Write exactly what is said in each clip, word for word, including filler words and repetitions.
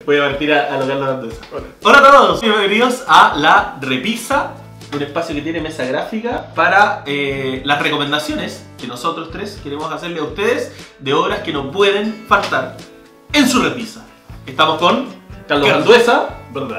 Voy a partir a, a lo Carlos Anduesa. Hola. Hola a todos, bienvenidos a La Repisa, un espacio que tiene mesa gráfica para eh, las recomendaciones que nosotros tres queremos hacerle a ustedes de obras que no pueden faltar en su repisa. Estamos con Carlos Anduesa,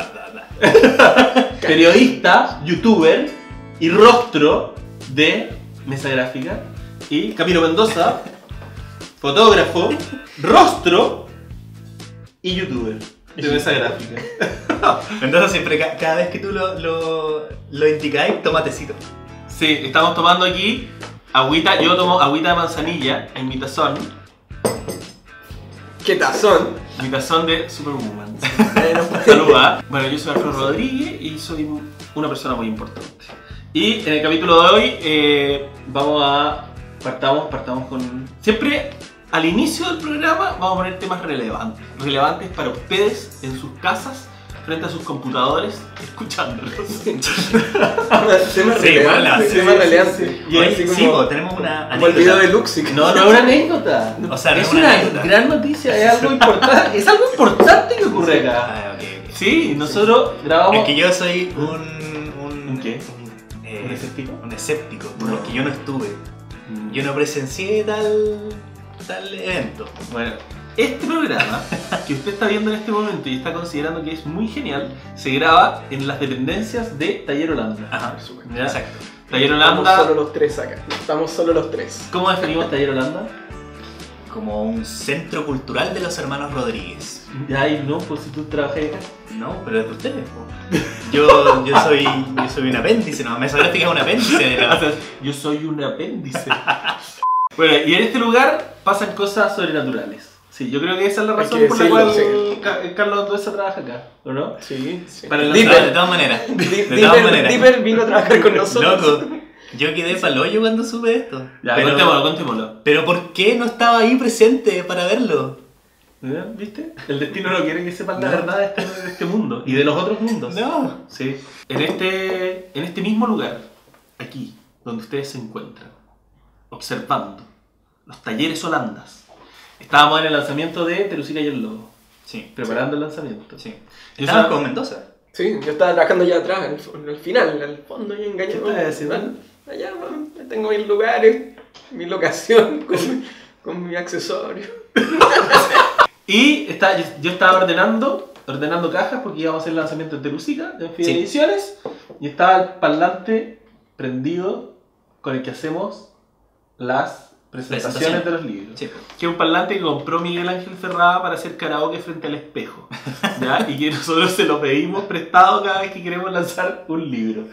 periodista, youtuber y rostro de mesa gráfica, y Camilo Mendoza, fotógrafo, rostro y youtuber de mesa gráfica. Entonces siempre, ca cada vez que tú lo, lo, lo indicáis, toma tecito. Sí, estamos tomando aquí agüita, yo tomo agüita de manzanilla en mi tazón. ¿Qué tazón? Mi tazón de Superwoman. Saluda. Bueno, yo soy Alfredo Rodríguez y soy una persona muy importante. Y en el capítulo de hoy eh, vamos a... Partamos, partamos con... Siempre al inicio del programa vamos a poner temas relevantes. Relevantes para ustedes en sus casas, frente a sus computadores, escuchándolos. Temas relevantes. Temas relevantes. Y ahí sí, sí, como, tenemos una como el video de Luxic. No, no es una anécdota. O sea, no es es una, una anécdota. gran noticia, es algo importante. Es algo importante que ocurre acá. Ah, okay, okay. Sí, nosotros grabamos... Es que yo soy un... ¿Un, ¿Un qué? Un, eh, ¿Un escéptico? Un escéptico, No. porque yo no estuve. Yo no presencié tal, tal evento. Bueno, este programa que usted está viendo en este momento y está considerando que es muy genial, se graba en las dependencias de Taller Holanda. Ajá, ¿Ya? exacto. Taller Estamos Holanda... solo los tres acá. Estamos solo los tres. ¿Cómo definimos Taller Holanda? Como un centro cultural de los hermanos Rodríguez. Ya, y no, pues si tú trabajas acá. No, pero es de ustedes, po. Yo, yo, soy, yo soy un apéndice, no, mesa gráfica es un apéndice de la... Yo soy un apéndice. Bueno, y en este lugar pasan cosas sobrenaturales. Sí, yo creo que esa es la razón que por la decirlo, cual sí. Ca- Carlos Anduesa trabaja acá, ¿o no? Sí, sí. Para el De, lanzamiento. de todas maneras. Di- De todas Dipper, maneras. Dipper vino a trabajar con nosotros. Loco, yo quedé pa'l hoyo cuando supe esto. Ya, pero, contémoslo, contémoslo. pero ¿por qué no estaba ahí presente para verlo? ¿Ya? ¿Viste? El destino no quiere que sepan la No. verdad de este, de este mundo y de los otros mundos. No. Sí. En este, en este mismo lugar, aquí, donde ustedes se encuentran, observando los talleres Holandas, estábamos en el lanzamiento de Terusica y el Lobo, Sí. preparando el lanzamiento. Sí. Yo Estabas sab- con Mendoza. Sí, yo estaba trabajando allá atrás, en el, en el final, al fondo, y engañado. ¿Qué estás haciendo? Allá, man, tengo mis lugares, mi locación, con, con mi accesorio. Y está, yo, yo estaba ordenando, ordenando cajas porque íbamos a hacer el lanzamiento de Terusica, de Fide Sí. Ediciones, y estaba el parlante prendido con el que hacemos las presentaciones Presentación. de los libros. Sí. Que es un parlante que compró Miguel Ángel Ferrada para hacer karaoke frente al espejo, ¿ya? Y que nosotros se lo pedimos prestado cada vez que queremos lanzar un libro.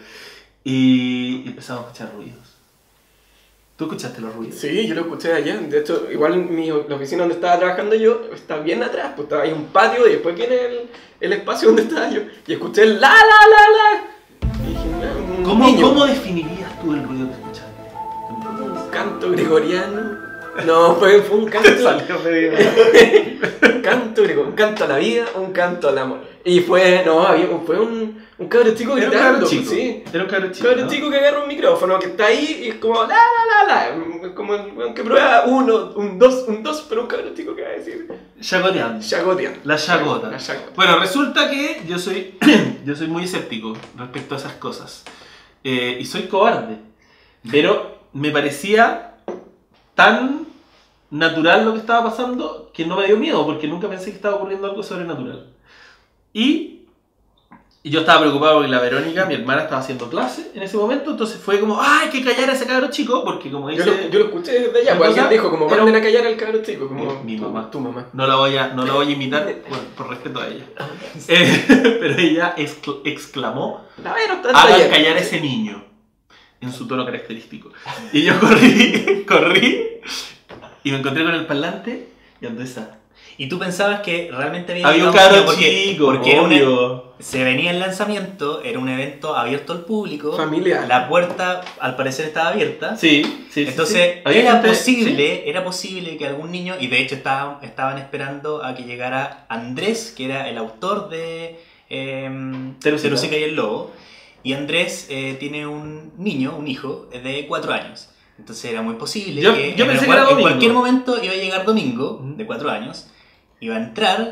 Y empezamos a escuchar ruidos. ¿Tú escuchaste los ruidos? Sí, yo lo escuché allá. De hecho, igual mi, la oficina donde estaba trabajando yo está bien atrás, pues estaba ahí un patio y después viene el, el espacio donde estaba yo. Y escuché el la la la la. Y dije, "Ah, un ¿Cómo, niño". ¿Cómo definirías tú el ruido que escuchaste? Un canto gregoriano. No, fue, fue un canto. Salió medio... un canto gregoriano, un canto a la vida, un canto al amor. Y fue, no, había, fue un, un cabro chico Era un gritando. cabro chico. Sí. Era un cabro Un chico, cabro ¿no? chico que agarra un micrófono, que está ahí y es como la la la la. Es como el weón que prueba uno, un dos, un dos, pero un cabro chico que va a decir. Chacoteando. Chagoteando. La chacota. La chacota. Bueno, resulta que yo soy, yo soy muy escéptico respecto a esas cosas. Eh, y soy cobarde. Pero me parecía tan natural lo que estaba pasando que no me dio miedo, porque nunca pensé que estaba ocurriendo algo sobrenatural. Y, y yo estaba preocupado porque la Verónica, mi hermana, estaba haciendo clase en ese momento, entonces fue como, ¡ay, hay que callar a ese cabro chico! Porque como Yo dice... lo, yo lo escuché desde allá, ¿Qué pues cosa? alguien dijo como Era manden un- a callar al cabro chico, como Mi- mi tu- mamá. Tu mamá. No la voy a, no la voy a imitar por, por respeto a ella. Eh, pero ella excl- exclamó, La Vero está en hagan taller. callar a ese niño, en su tono característico. Y yo corrí, corrí, y me encontré con el parlante y Anduesa. ¿Y tú pensabas que realmente había Había un llegado cabro niño? Porque- chico, porque era un- obvio. se venía el lanzamiento, era un evento abierto al público. Familiar. La puerta al parecer estaba abierta. Sí, sí, sí, Entonces sí. Había era gente- posible, era posible que algún niño, y de hecho estaban, estaban esperando a que llegara Andrés, que era el autor de eh, Terusica. Terusica y el Lobo, y Andrés eh, tiene un niño, un hijo, de cuatro años. Entonces era muy posible Yo- que yo en, pensé el que era cual- en Domingo. cualquier momento iba a llegar Domingo, Ujú. de cuatro años, iba a entrar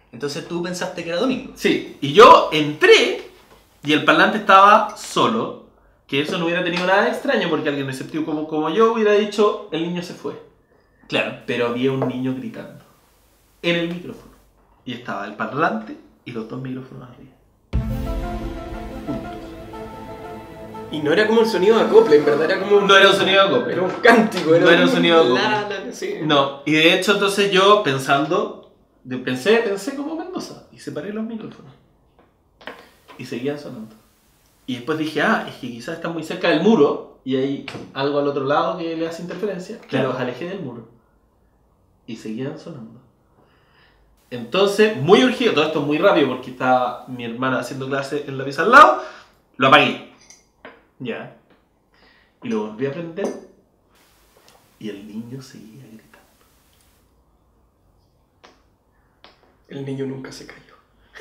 Entonces tú pensaste que era domingo. Sí, y yo entré y el parlante estaba solo, que eso no hubiera tenido nada de extraño porque alguien escéptico como, como yo hubiera dicho, el niño se fue. Claro. Pero había un niño gritando en el micrófono. Y estaba el parlante y los dos micrófonos arriba. Juntos. Y no era como un sonido de acople, en verdad era como un... No era un sonido de acople. Era un cántico, era, No era un sonido de la, acople. la, sí. No, y de hecho entonces yo pensando, de- pensé, pensé como Mendoza y separé los micrófonos. Y seguían sonando. Y después dije, ah, es que quizás está muy cerca del muro y hay algo al otro lado que le hace interferencia. Claro. Y los alejé del muro. Y seguían sonando. Entonces, muy urgido, todo esto muy rápido porque estaba mi hermana haciendo clase en la pieza al lado, lo apagué. Ya. Y lo volví a prender y el niño seguía gritando. El niño nunca se cayó.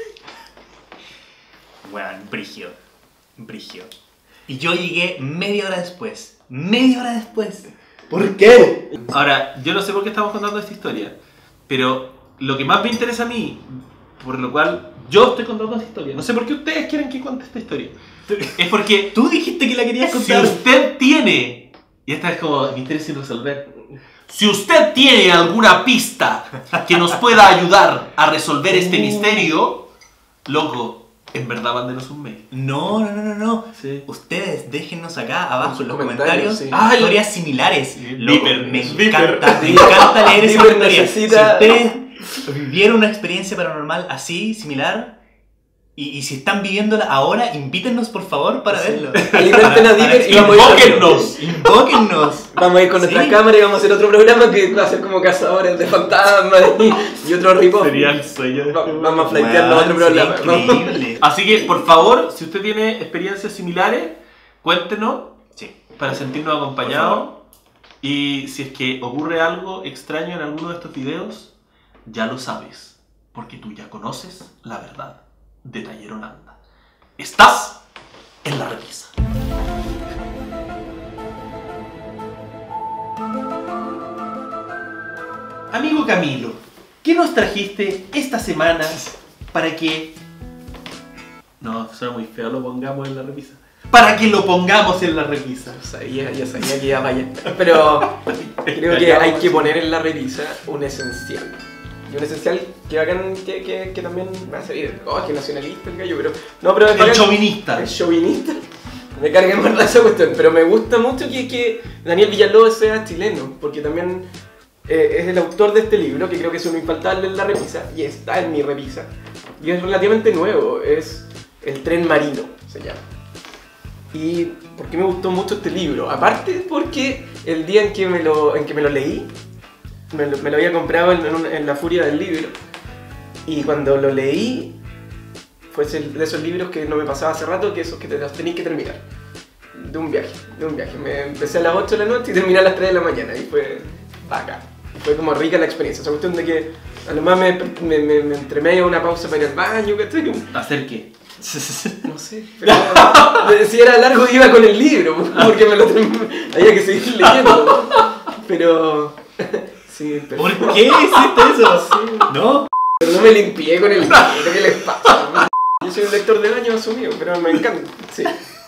Bueno, brigio. Brigio. Y yo llegué media hora después. Media hora después. ¿Por qué? Ahora, yo no sé por qué estamos contando esta historia, pero lo que más me interesa a mí, por lo cual yo estoy contando esta historia, no sé por qué ustedes quieren que cuente esta historia, es porque Tú dijiste que la querías si contar. usted tiene, y esta es como mi interés sin resolver, si usted tiene alguna pista que nos pueda ayudar a resolver este misterio, loco, en verdad mándenos un mail. No, no, no, no, no. Sí. Ustedes déjennos acá abajo sus en los comentarios, comentarios sí. Ah, historias similares. Sí, Loco, Viper, me Viper. encanta, me Viper. encanta leer esas Viper historias. necesita- Si ustedes vivieron una experiencia paranormal así, similar, y, y si están viviéndola ahora, invítennos por favor para Sí. verlo. Alimenten a Viper y vamos a ir con- Invóquennos. Invóquennos. Vamos a ir con Sí. nuestra cámara y vamos a hacer otro programa que va a ser como cazadores de fantasmas y, y otro rip-off. Sería el sueño de Va- este Vamos a weón. flightearnos otro Weón, sería programa. increíble. Así que, por favor, si usted tiene experiencias similares, cuéntenos Sí. para sentirnos acompañados. Y si es que ocurre algo extraño en alguno de estos videos, ya lo sabes, porque tú ya conoces la verdad de Taller Holanda. Estás en la repisa. Amigo Camilo, ¿qué nos trajiste esta semana para que... No, suena muy feo, lo pongamos en la repisa. Para que lo pongamos en la repisa. Sabía, ya sabía que iba para allá. Pero creo que hay que poner en la revisa un esencial. Y un esencial que hagan que, que, que también va a salir. Oh, que nacionalista el gallo, pero. No, pero. El chauvinista. El chauvinista. Me carga en verdad esa cuestión. Pero me gusta mucho que, que Daniel Villalobos sea chileno. Porque también eh, es el autor de este libro, que creo que es uno infaltable en la revisa. Y está en mi revisa. Y es relativamente nuevo. Es El Tren Marino, se llama. ¿Y por qué me gustó mucho este libro? Aparte porque el día en que me lo, en que me lo leí, me lo, me lo había comprado en, en, un- en la furia del libro, y cuando lo leí, fue ese- de esos libros que no me pasaba hace rato, que esos que te los tenéis que terminar. De un viaje, de un viaje. Me empecé a las ocho de la noche y terminé a las tres de la mañana, y fue bacán. Fue como rica la experiencia, esa cuestión de que a lo más me, me, me, me entre medio una pausa para ir al baño, ¿cachai? ¿Hacer qué? No sé, pero si era largo iba con el libro, porque me lo term- había que seguir leyendo. Pero sí, pero, ¿Por qué hiciste eso? ¿No? pero no me limpié con el libro, ¿qué les pasa? Yo soy un lector del año asumido, pero me encanta, sí.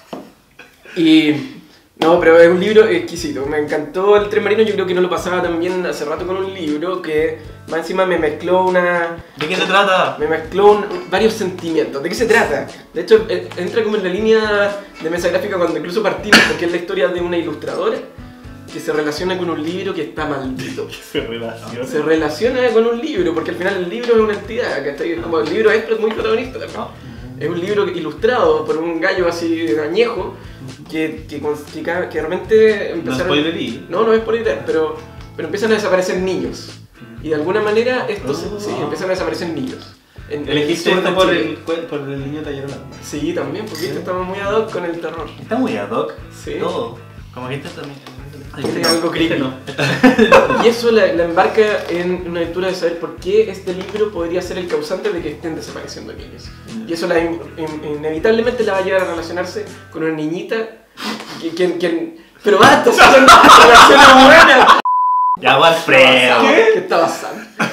Y no, pero es un libro exquisito, me encantó El Tren Marino, yo creo que no lo pasaba también hace rato con un libro que más encima me mezcló una... ¿De qué se trata? Me mezcló un- varios sentimientos. ¿De qué se trata? De hecho, eh, entra como en la línea de mesa gráfica cuando incluso partimos, porque es la historia de una ilustradora que se relaciona con un libro que está maldito. Se relaciona. Se relaciona con un libro, porque al final el libro es una entidad, ¿cachai? Como el libro es muy protagonista también. Es un libro ilustrado por un gallo así añejo que, que, cons- que, ca- que realmente No empezaron... spoilerí. No, no es spoiler, pero, pero empiezan a desaparecer niños. Y de alguna manera estos Oh. sí, empiezan a desaparecer niños. En- en Elegiste el sur esto de por Chile. el, cue- por el niño Taller Holanda. Sí, también, porque viste, estamos muy ad hoc con el terror. Está muy ad hoc. Sí. Todo. Como que este también. Tiene algo creepy. no. Y eso la, la embarca en una lectura de saber por qué este libro podría ser el causante de que estén desapareciendo niños. Y eso la, in- in- inevitablemente la va a llevar a relacionarse con una niñita que... que, que pero basta, son relaciones buenas. Ya, Alfredo. ¿Qué? ¿Qué está pasando?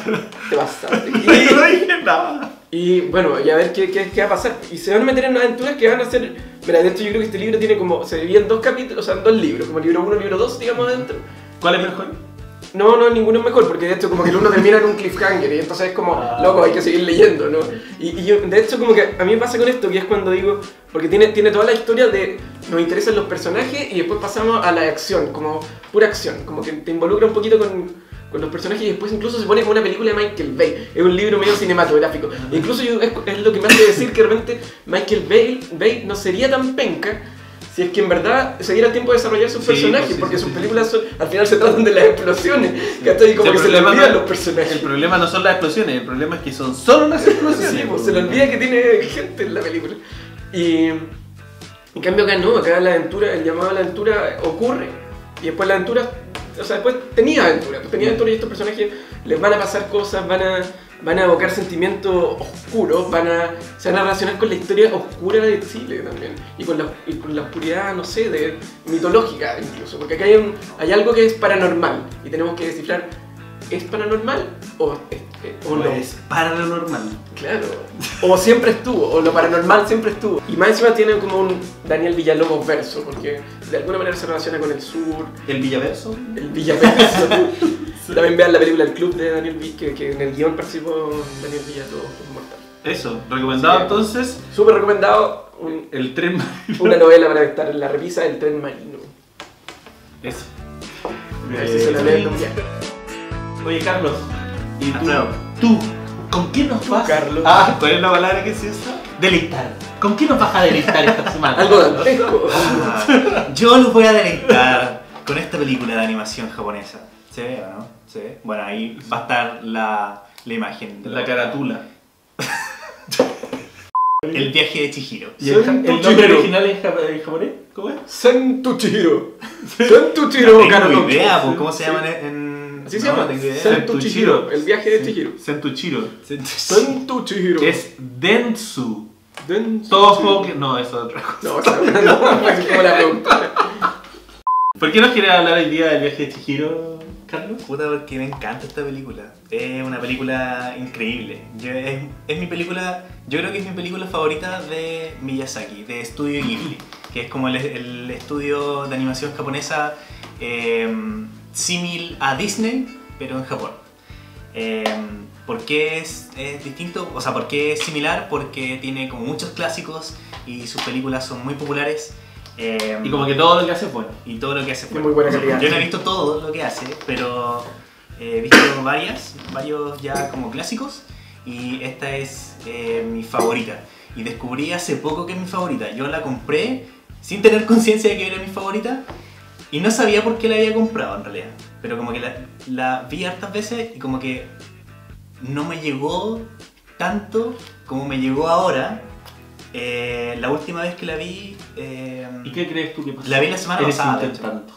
Te pasaste. No dije nada. Y bueno, y a ver qué, qué, qué va a pasar. Y se van a meter en aventuras que van a ser... Mira, de hecho yo creo que este libro tiene como... Se divide en dos capítulos, o sea, en dos libros. Como libro uno, libro dos, digamos, adentro. ¿Cuál es mejor? No, no, ninguno es mejor, porque de hecho como que el uno termina en un cliffhanger y entonces es como, Ah. loco, hay que seguir leyendo, ¿no? Y, y yo, de hecho como que a mí me pasa con esto, que es cuando digo, porque tiene, tiene toda la historia de, nos interesan los personajes y después pasamos a la acción, como pura acción, como que te involucra un poquito con, con los personajes y después incluso se pone como una película de Michael Bay, es un libro medio cinematográfico. Incluso yo, es, es lo que me hace decir que de repente Michael Bay, Bay no sería tan penca si es que en verdad se diera el tiempo de desarrollar sus Sí, personajes, pues sí, porque sí, sus sí. películas son, al final se tratan de las explosiones, ¿cachai? Y como Sí, que el se le problema olvidan no- los personajes. El problema no son las explosiones, el problema es que son solo las explosiones. Sí, pues se le olvida que tiene gente en la película. Y en cambio acá no, acá la aventura, el llamado a la aventura ocurre. Y después la aventura, o sea, después tenía aventura, pues tenía aventura y estos personajes les van a pasar cosas, van a, van a evocar sentimientos oscuros, van a, se van a relacionar con la historia oscura de Chile también. Y con la, y con la oscuridad, no sé, de, mitológica incluso. Porque acá hay, un, hay algo que es paranormal y tenemos que descifrar, ¿es paranormal o, es, o no? Pues para lo normal. Claro, o siempre estuvo, o lo paranormal siempre estuvo. Y más encima tiene como un Daniel Villalobos verso, porque de alguna manera se relaciona con el sur, ¿El Villaverso? el Villaverso. También vean la película El Club de Daniel Vill, que, que en el guión participó Daniel Villalobos, un mortal. Eso, recomendado Sí. entonces Súper recomendado, un- el tren marino. una novela para estar en la repisa del tren marino. Eso. A ver si se la leen en un viaje. Oye, Carlos, ¿y tú? Alfredo. ¿Tú? ¿Con qué nos vas? Carlos. Ah, ¿cuál es la palabra que se usa? Deleitar. ¿Con qué nos vas a deleitar esta semana? Algo dantesco. Ah, yo los voy a deleitar con esta película de animación japonesa. ¿Se ve o no? ¿Se ve? Bueno, ahí va a estar la, la imagen. de La carátula. El viaje de Chihiro. ¿Y el, ja- Santo el nombre Chihiro. original en, jap- en japonés? ¿Cómo es? Santuchiro. Santuchiro, No Carlos. tengo idea, pues, ¿cómo se llaman en...? en- Así se no, llama. no tengo idea. Santuchiro. El viaje de Chihiro. Sentuchiro. Santuchiro. Es Dentsu. Densu. Toho que... No, eso es otra cosa. No, o sea, no, es como la pregunta. ¿Por qué nos quieres hablar hoy día del viaje de Chihiro, Carlos? Puta, porque me encanta esta película. Es una película increíble. Yo- es, es mi película, yo creo que es mi película favorita de Miyazaki, de Estudio Ghibli, que es como el, el estudio de animación japonesa eh, símil a Disney, pero en Japón. Eh, ¿Por qué es, es distinto? O sea, ¿por qué es similar? Porque tiene como muchos clásicos y sus películas son muy populares. eh, Y como que todo lo que hace es bueno. y todo lo que hace De fue muy buena calidad. Yo no he visto todo lo que hace, pero he visto varias, varios ya como clásicos y esta es eh, mi favorita. Y descubrí hace poco que es mi favorita. Yo la compré sin tener conciencia de que era mi favorita y no sabía por qué la había comprado en realidad. Pero como que la, la vi hartas veces y como que no me llegó tanto como me llegó ahora. Eh, la última vez que la vi... eh, ¿Y qué crees tú que pasó? La vi la semana Eres pasada, de intentando.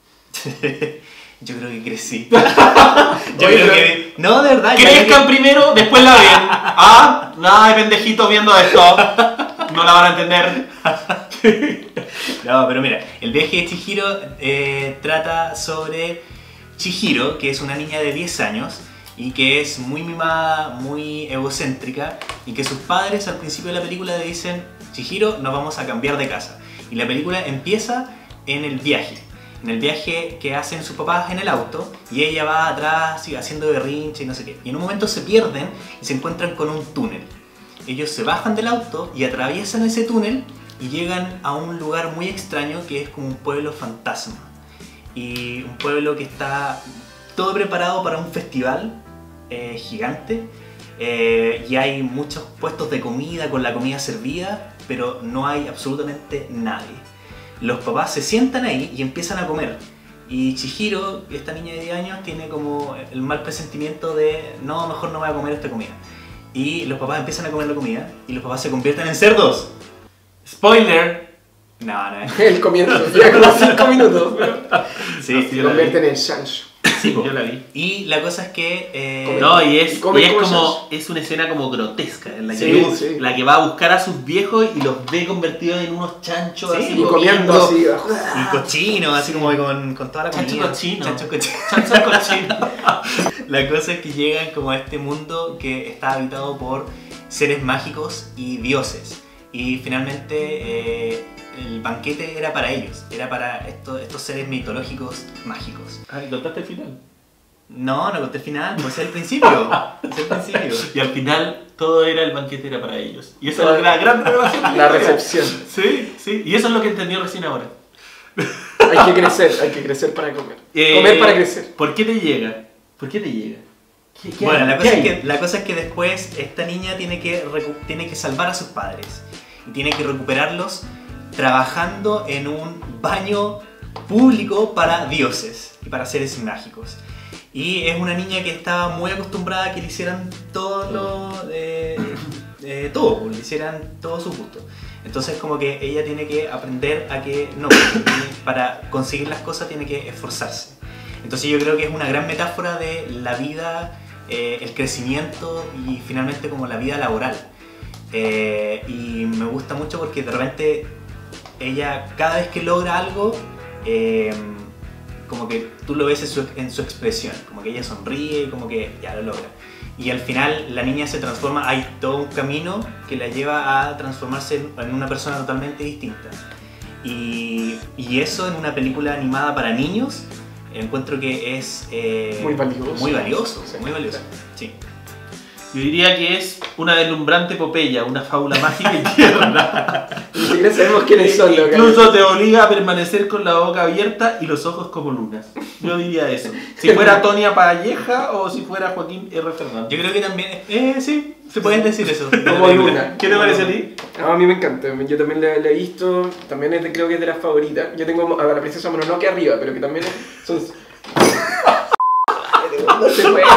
Yo creo que crecí. Yo Oye, creo pero- que... No, de verdad. yo Crezcan creo que- primero, después la ven. Ah, nada de pendejitos viendo esto. No la van a entender. No, pero mira, el viaje de Chihiro eh, trata sobre Chihiro, que es una niña de diez años y que es muy mimada, muy egocéntrica y que sus padres al principio de la película le dicen: Chihiro, nos vamos a cambiar de casa. Y la película empieza en el viaje. En el viaje que hacen sus papás en el auto y ella va atrás y haciendo berrinche y no sé qué. Y en un momento se pierden y se encuentran con un túnel. Ellos se bajan del auto y atraviesan ese túnel y llegan a un lugar muy extraño que es como un pueblo fantasma. Y un pueblo que está todo preparado para un festival eh, gigante. Eh, y hay muchos puestos de comida con la comida servida, pero no hay absolutamente nadie. Los papás se sientan ahí y empiezan a comer. Y Chihiro, esta niña de diez años, tiene como el mal presentimiento de no, mejor no voy a comer esta comida. Y los papás empiezan a comer la comida y los papás se convierten en cerdos. Spoiler. No, no es. El comienzo, ya como cinco minutos, pero Sí, se convierten en Shanshu. Sí, po. Yo la vi. Y la cosa es que... eh, No, y es, come y es cosas. como, es una escena como grotesca, en la que, Sí, sí. la que va a buscar a sus viejos y los ve convertidos en unos chanchos Sí, así Y comiendo así. y cochino, así como que con, con toda la Chancho comida. cochino. Chancho cochino. Chanchos cochinos. La cosa es que llegan como a este mundo que está habitado por seres mágicos y dioses. Y finalmente eh, el banquete era para ellos, era para estos, estos seres mitológicos mágicos. Ah, ¿y contaste el final? No, no conté el final, pues es el principio. Es el principio. Y al final todo era el banquete era para ellos. Y esa es la gran revelación. de La historia. recepción. Sí, sí. Y eso es lo que entendí recién ahora. Hay que crecer, hay que crecer para comer. Eh, Comer para crecer. ¿Por qué te llega? ¿Por qué te llega? ¿Qué- qué Bueno, hay? la ¿Qué cosa, es hay? que, la cosa es que después esta niña tiene que, recu- tiene que salvar a sus padres y tiene que recuperarlos trabajando en un baño público para dioses y para seres mágicos. Y es una niña que estaba muy acostumbrada a que le hicieran todo lo... eh, eh, todo, pues, le hicieran todos sus gustos. Entonces como que ella tiene que aprender a que no, para conseguir las cosas tiene que esforzarse. Entonces yo creo que es una gran metáfora de la vida, eh, el crecimiento y finalmente como la vida laboral. Eh, y me gusta mucho porque de repente ella cada vez que logra algo, eh, como que tú lo ves en su, en su expresión, como que ella sonríe y como que ya lo logra. Y al final la niña se transforma, hay todo un camino que la lleva a transformarse en, en una persona totalmente distinta. Y, y eso en una película animada para niños, encuentro que es eh, Muy valioso. Muy valioso, Sí. muy valioso. Sí. Yo diría que es una deslumbrante epopeya, una fábula mágica y tierna. Ni siquiera sabemos quiénes son los Incluso te obliga a permanecer con la boca abierta y los ojos como lunas. Yo diría eso. Si fuera Tonia Palleja o si fuera Joaquín R. Fernández. Yo creo que también, eh, sí, se pueden decir eso. de la Como película. luna. ¿Qué te parece a ti? No, a mí me encanta, yo también la, la he visto, también es de- creo que es de las favoritas. Yo tengo a la princesa Mononoke arriba, pero que también es- son... No se puede.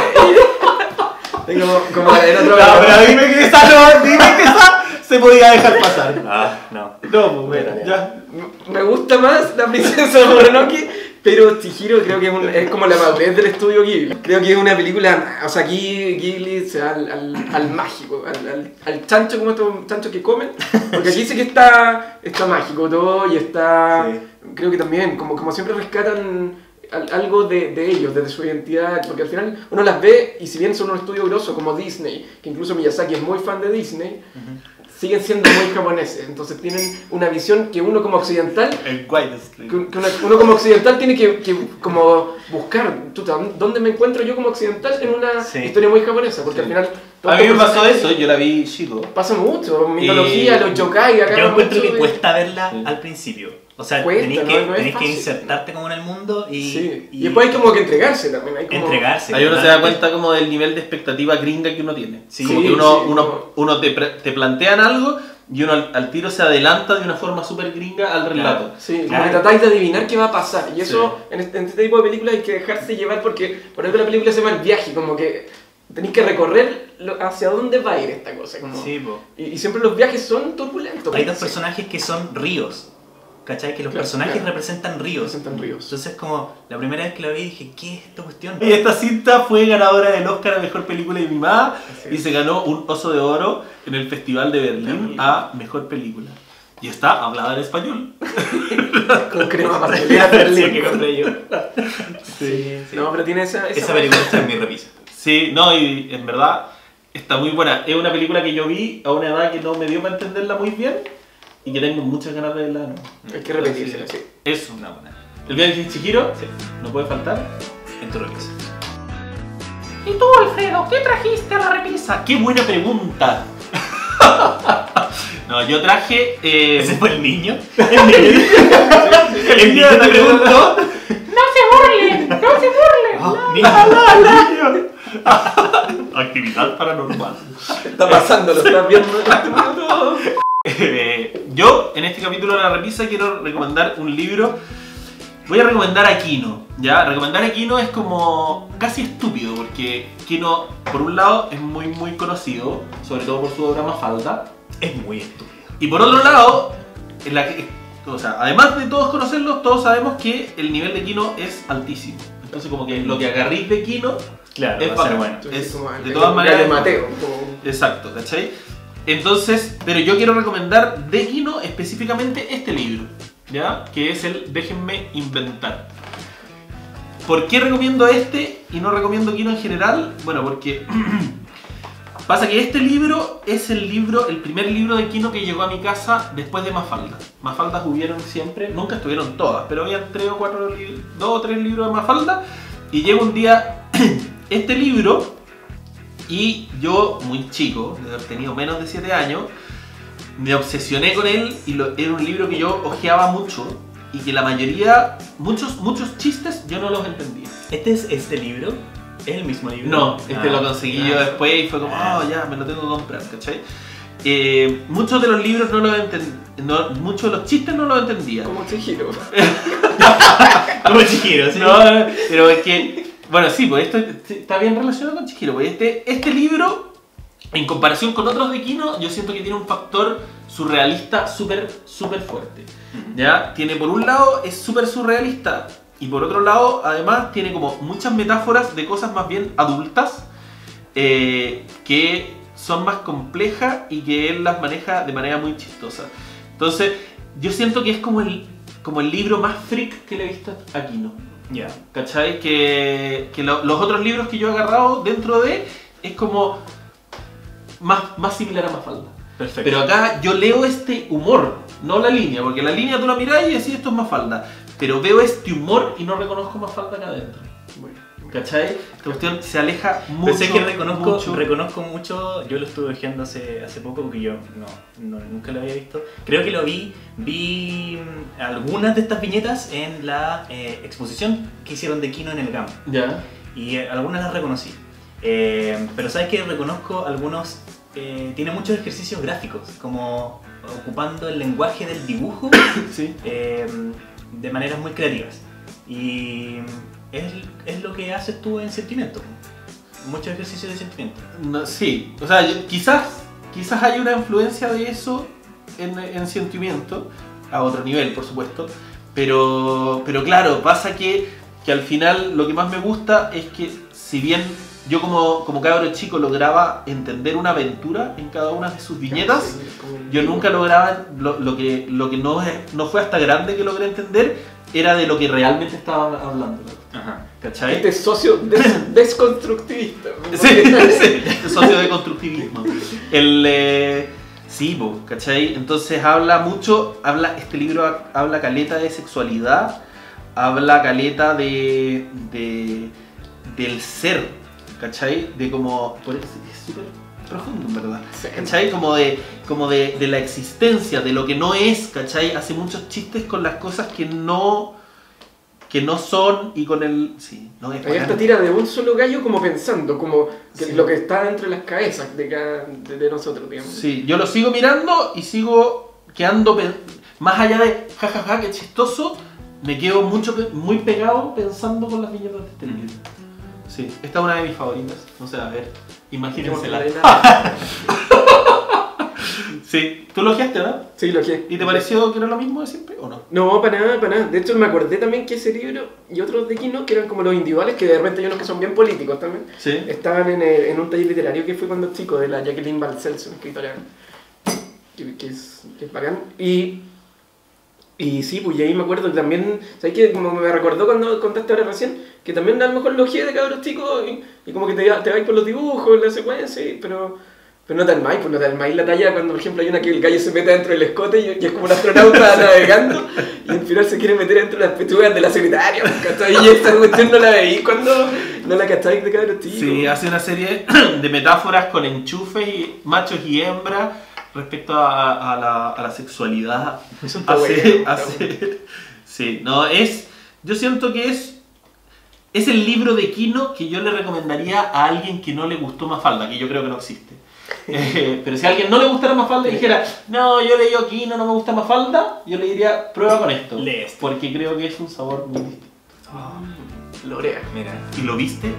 Tengo como en otro... No, pero dime que esa no, dime que esa se podía dejar pasar. Ah, no. No, pues bueno, Bueno, ya. Me gusta más la princesa Mononoke, pero Chihiro creo que es, un- es como la madurez del estudio Ghibli. Creo que es una película, o sea, aquí Ghibli se va al, al, al mágico, al, al, al chancho, como estos chanchos que comen, porque aquí sí que está, está mágico todo y está, Sí. creo que también, como, como siempre rescatan al- algo de, de ellos, desde su identidad, porque al final uno las ve y si bien son un estudio grosso como Disney, que incluso Miyazaki es muy fan de Disney, siguen siendo muy japoneses, entonces tienen una visión que uno como occidental El widescreen. que, que una- uno como occidental tiene que, que como buscar, chuta, ¿dónde me encuentro yo como occidental en una Sí. historia muy japonesa? Porque Sí. al final... A mí me todos pasó los eso, yo la vi chico. Pasa mucho, mitología, Y- los yokai, acá Yo encuentro mucho que de- cuesta verla Sí. al principio. O sea, Cuesta, tenéis no- que, no es tenéis que fácil. insertarte como en el mundo y, Sí. Y, después hay como que entregarse también, hay como... entregarse. Ahí uno se da totalmente. cuenta como del nivel de expectativa gringa que uno tiene. Sí, como que sí, uno, sí, uno, como- uno te, pre- te plantean algo y uno al, al tiro se adelanta de una forma súper gringa al relato. Sí, como Claro. que tratáis de adivinar qué va a pasar. Y eso, en, este, en este tipo de películas hay que dejarse llevar porque por eso la película se llama El Viaje, como que tenéis que recorrer lo- hacia dónde va a ir esta cosa. Como, Sí, po. y, y siempre los viajes son turbulentos. Hay dos Sí, personajes que son ríos. ¿Cachai? Que los Claro, personajes claro. representan ríos. representan ríos. Entonces, como la primera vez que lo vi dije, ¿qué es esta cuestión? Y esta cinta fue ganadora del Oscar a Mejor Película Animada Así y es. se ganó un Oso de Oro en el Festival de Berlín a Mejor Película. Y está hablada en español. Con crema La pastelera versión que Berlín. compré yo. Sí, sí. No, pero tiene esa... Esa, Esa película está en mi revisa. Sí, no, y en verdad está muy buena. Es una película que yo vi a una edad que no me dio para entenderla muy bien y que tengo muchas ganas de verla. ¿no? Hay que repetírsela, sí. Eso. Una buena. El viaje de Chihiro, Sí. no puede faltar. En tu revisa. ¿Y tú, Alfredo, qué trajiste a la repisa? ¡Qué buena pregunta! No, yo traje... Eh, ¿Ese fue el niño? el niño te preguntó... ¡No se burlen! ¡No se burlen! Oh, niño. Actividad paranormal. Está pasando, lo estás viendo en este minuto. Eh, yo, en este capítulo de la repisa, quiero recomendar un libro. Voy a recomendar a Kino, ¿ya? Recomendar a Kino es como casi estúpido, porque Kino, por un lado, es muy muy conocido, sobre todo por su obra Mafalda. Es muy estúpido. Y por otro lado, en la que, o sea, además de todos conocerlos, todos sabemos que el nivel de Kino es altísimo. Entonces como que lo que agarrís de Kino Claro, es va a ser bacán. bueno. Entonces, Es- como, de el- todas el maneras- de Mateo. como- Exacto, ¿cachai? Entonces, pero yo quiero recomendar de Kino específicamente este libro, ¿ya? Que es el Déjenme Inventar. ¿Por qué recomiendo este y no recomiendo Kino en general? Bueno, porque pasa que este libro es el libro, el primer libro de Kino que llegó a mi casa después de Mafalda. Mafaldas hubieron siempre, nunca estuvieron todas, pero había tres o cuatro, li- dos o tres libros de Mafalda. Y llega un día este libro y yo, muy chico, de haber tenido menos de siete años, me obsesioné con él y lo- era un libro que yo hojeaba mucho y que la mayoría, muchos, muchos chistes yo no los entendía. ¿Este es este libro? ¿Es el mismo libro? No, este Ah, lo conseguí yo ah. después y fue como, Ah. oh, ya, me lo tengo que comprar, ¿cachai? Eh, muchos de los libros no los entendía, no, muchos de los chistes no los entendía. Como Chihiro. Como Chihiro, ¿sí? No, pero es que, bueno, sí, pues esto está bien relacionado con Chihiro. Pues este, este libro, en comparación con otros de Kino, yo siento que tiene un factor surrealista súper, súper fuerte. ¿Ya? Tiene, por un lado, es súper surrealista, y por otro lado, además, tiene como muchas metáforas de cosas más bien adultas, eh, que son más complejas y que él las maneja de manera muy chistosa. Entonces, yo siento que es como el, como el libro más freak que le he visto a Kino. Ya. ¿Cachai? Que, que lo- los otros libros que yo he agarrado dentro de es como más, más similar a Mafalda. Perfecto. Pero acá yo leo este humor, no la línea, porque la línea tú la mirás y decís esto es Mafalda. Pero veo este humor y no reconozco Mafalda acá adentro. Bueno, ¿Cachai? Esta cuestión se aleja mucho. Pensé que reconozco mucho. reconozco mucho, yo lo estuve hojeando hace, hace poco porque yo no, no, nunca lo había visto. Creo que lo vi, vi mm, algunas de estas viñetas en la eh, exposición que hicieron de Kino en el GAM Ya. y eh, algunas las reconocí. Eh, pero sabes que reconozco algunos, eh, tiene muchos ejercicios gráficos, como ocupando el lenguaje del dibujo Sí. eh, de maneras muy creativas. Y es, es lo que haces tú en Sentimiento. Muchos ejercicios de sentimiento. No, sí. O sea, yo- quizás, quizás hay una influencia de eso en, en Sentimiento, a otro nivel, por supuesto. Pero, pero claro, pasa que, que al final lo que más me gusta es que si bien yo como, como cabro chico lograba entender una aventura en cada una de sus viñetas, sí, como- yo nunca lograba, lo, lo que, lo que no, es- no fue hasta grande que logré entender, era de lo que realmente estaban hablando. Ajá. ¿Cachai? Este socio des- desconstructivista. Sí, sí, socio de constructivismo. El, eh, sí, po, ¿cachai? Entonces habla mucho, habla, este libro ha- habla caleta de sexualidad, habla caleta de, de del ser, ¿cachai? De como, por eso es súper profundo en verdad, Sí. ¿cachai? Como de, como de, de la existencia, de lo que no es, ¿cachai? Hace muchos chistes con las cosas que no, que no son y con el, sí, no es Hay esta bacán. tira de un solo gallo como pensando, como que Sí. lo que está dentro de las cabezas de, cada, de, de nosotros, digamos. Sí, yo lo sigo mirando y sigo quedando, pe- más allá de jajaja, ja, ja, qué chistoso, me quedo mucho, pe- muy pegado pensando con las viñetas de este libro. Sí, esta es una de mis favoritas, no sé, a ver, imagínensela. Sí, ¿tú lo ojeaste, no? Sí, lo que. ¿Y te pareció que era lo mismo de siempre o no? No, para nada, para nada. De hecho, me acordé también que ese libro y otros de Kino, que eran como los individuales, que de repente hay unos que son bien políticos también, Sí. estaban en, el- en un taller literario que fue cuando chico, de la Jacqueline Balcells, una escritora que, que es, que es bacán. Y, y sí, pues y ahí me acuerdo que también, ¿sabes qué? Como me recordó cuando contaste ahora recién, que también a lo mejor lo ojé de cabros chicos y, y como que te, te vais por los dibujos, la secuencia, y- pero... Pero no te armáis, pues no te armáis la talla cuando, por ejemplo, hay una que el gallo se mete dentro del escote y, y es como un astronauta navegando y al final se quiere meter dentro de las pechugas de la secretaria, pues, ¿cachai? Y esta cuestión no la veis cuando no la cacháis de cabros chicos. Sí, hace una serie de metáforas con enchufes y machos y hembras respecto a, a la, a la sexualidad. Eso está Hace, bueno, está hace- sí, no, es, yo siento que es, es el libro de Kino que yo le recomendaría a alguien que no le gustó Mafalda, que yo creo que no existe. Eh, pero si a alguien no le gustara Mafalda y dijera, no, yo leí Kino, no me gusta Mafalda, yo le diría, prueba con esto. Lee esto. Porque creo que es un sabor muy distinto. Lorea. Mira. ¿Y lo viste?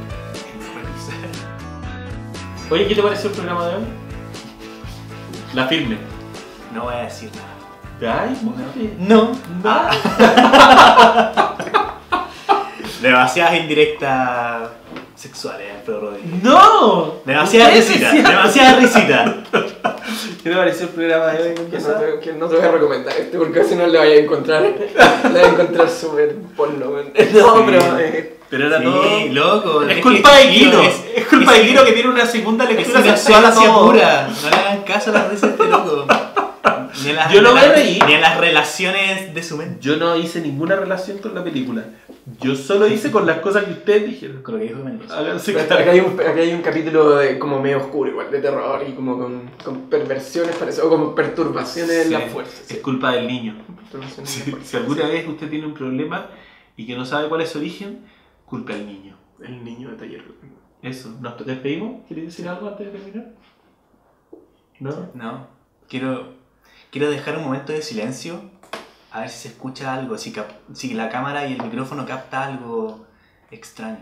Oye, ¿qué te pareció el programa de hoy? La firme. No voy a decir nada. Ay, mujer. No. No. Demasiadas indirectas sexuales, Alfredo Rodríguez. ¡No! Demasiada Ustedes risita, decían- demasiada risita. ¿Qué te pareció el programa de hoy? Que no, te, que no te voy a recomendar este porque si no le vaya a encontrar. Le voy a encontrar súper porno, weón. No, Sí. pero. Eh, Pero era Sí, todo... loco. Es que culpa de Chihiro Guino. es- Es culpa de es- Guino que tiene una segunda Es lectura una sexual falacia todo. pura. No le hagan caso a las risas de este loco. Ni a las, Yo no ni a me las- reí. Ni a las relaciones de su mente. Yo no hice ninguna relación con la película. Yo solo hice con las cosas que ustedes dijeron. Con lo que dijo Mendoza. Háganse pero cargo. acá, hay un, acá hay un capítulo de como medio oscuro, igual, de terror y como con, con perversiones, parece, o como perturbaciones en Sí, la fuerza. Es culpa del niño. Perturbaciones Si, en la fuerza, si alguna sí. vez usted tiene un problema y que no sabe cuál es su origen, culpa al niño. El niño de taller. Eso. ¿Nos despedimos? ¿Quieres decir algo antes de terminar? ¿No? No. Quiero, quiero dejar un momento de silencio. A ver si se escucha algo. Si, cap- si la cámara y el micrófono capta algo extraño.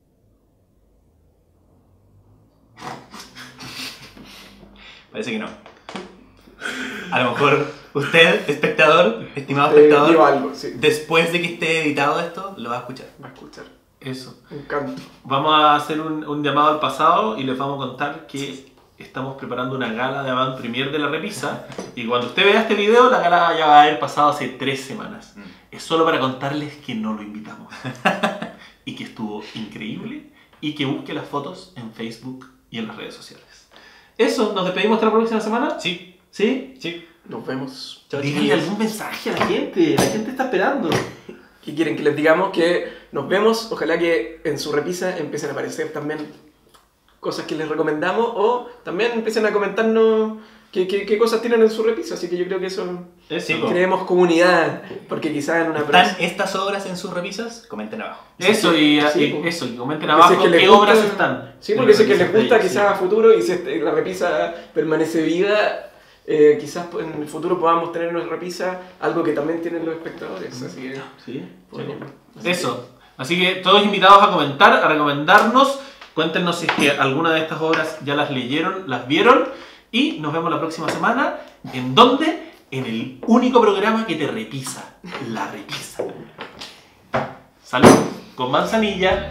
Parece que no. A lo mejor usted, espectador, estimado Te espectador, digo algo, sí. después de que esté editado esto, lo va a escuchar. Va a escuchar. Eso. Un canto. Vamos a hacer un, un llamado al pasado y les vamos a contar que estamos preparando una gala de avant premier de la repisa. Y cuando usted vea este video, la gala ya va a haber pasado hace tres semanas. Mm. Es solo para contarles que no lo invitamos. Y que estuvo increíble. Y que busque las fotos en Facebook y en las redes sociales. Eso, nos despedimos hasta la próxima semana. Sí, ¿Sí? sí. Nos vemos. Chao, Díganle chiquillos. algún mensaje a la gente. La gente está esperando. ¿Qué quieren que les digamos? Que nos vemos. Ojalá que en su repisa empiecen a aparecer también cosas que les recomendamos o también empiecen a comentarnos qué, qué, qué cosas tienen en su repisa. Así que yo creo que eso Eso. Sí, creemos comunidad. Porque quizás en una ¿Están próxima- estas obras en sus repisas? Comenten abajo. Eso, y, Sí, y- pues. eso, y comenten Porque si abajo es que les qué gusta- obras están. Sí, en porque la si es que les repisa gusta de ahí, quizás sí. a futuro y si este- la repisa permanece viva, eh, quizás en el futuro podamos tener en nuestra repisa algo que también tienen los espectadores. Así que, Sí, podríamos- así eso. Así que todos invitados a comentar, a recomendarnos. Cuéntenos si es que alguna de estas obras ya las leyeron, las vieron. Y nos vemos la próxima semana. ¿En dónde? En el único programa que te repisa. La repisa. Salud. Con manzanilla.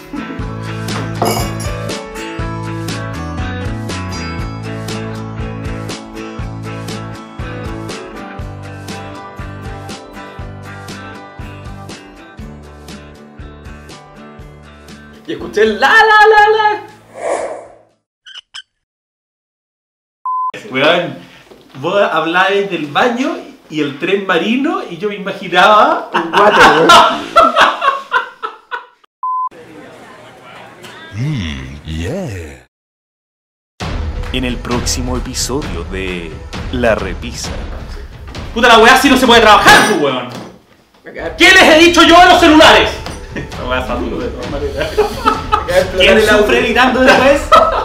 que- Y escuché el la la la la. Weón, vos hablabas del baño y el tren marino y yo me imaginaba... Un guate, weón. Yeah. En el próximo episodio de La Repisa. Puta la weá, si no se puede trabajar, tu weón. Acá- ¿Qué les he dicho yo a los celulares? La weá está duro de todas maneras. acá explotar ¿Quién el audio. sufre gritando después?